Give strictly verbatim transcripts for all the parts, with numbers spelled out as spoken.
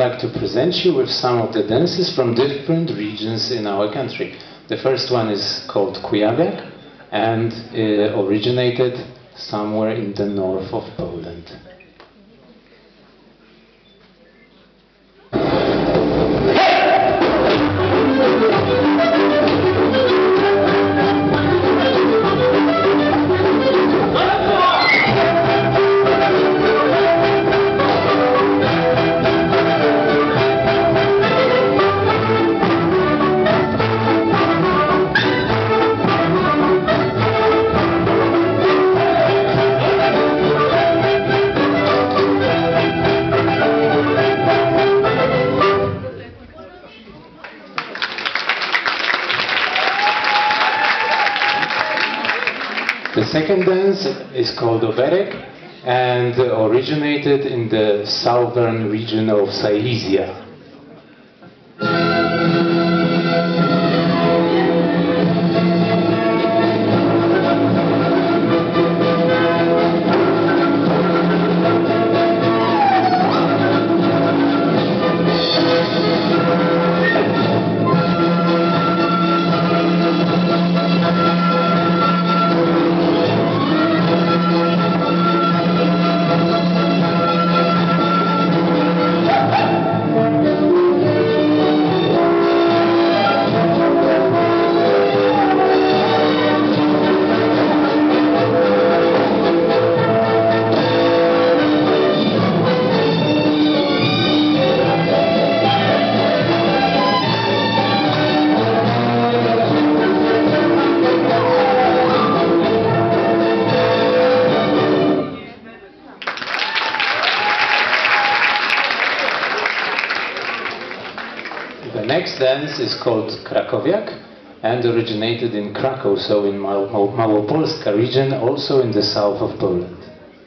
like to present you with some of the dances from different regions in our country. The first one is called Kujawiak and uh, originated somewhere in the north of Poland. The second dance is called Oberek and originated in the southern region of Silesia. The next dance is called Krakowiak and originated in Krakow, so in Mał Małopolska region, also in the south of Poland.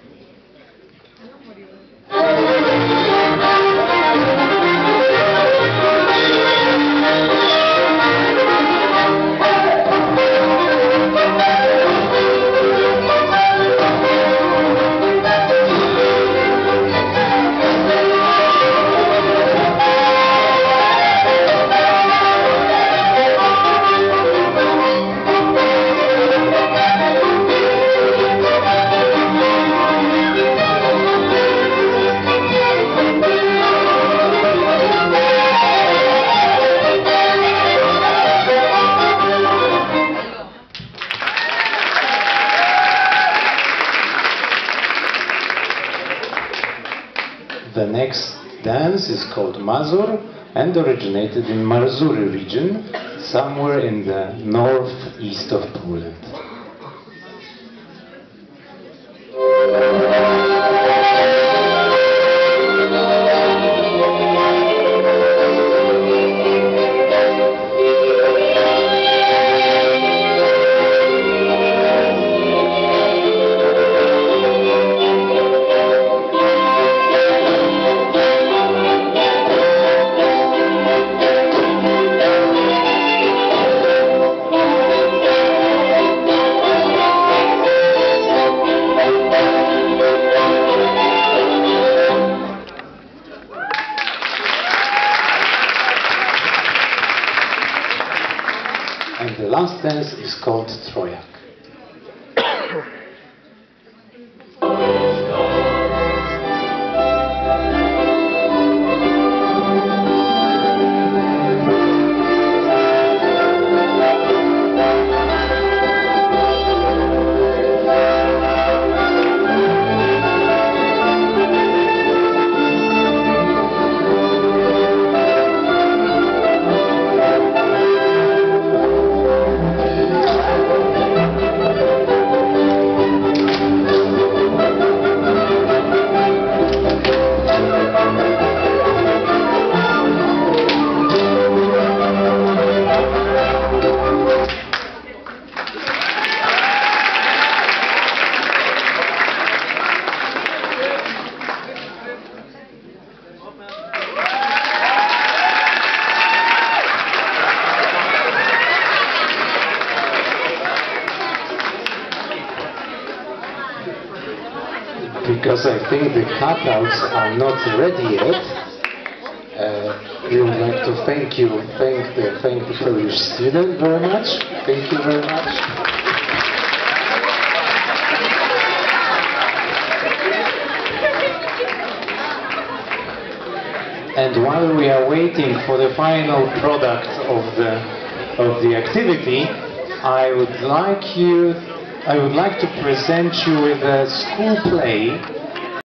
The next dance is called Mazur and originated in Marzuri region, somewhere in the northeast of Poland. And the last dance is called Trojak. Because I think the cutouts are not ready yet, Uh, we would like to thank you, thank the, thank the Polish student very much. Thank you very much. And while we are waiting for the final product of the of the activity, I would like you, I would like to present you with a school play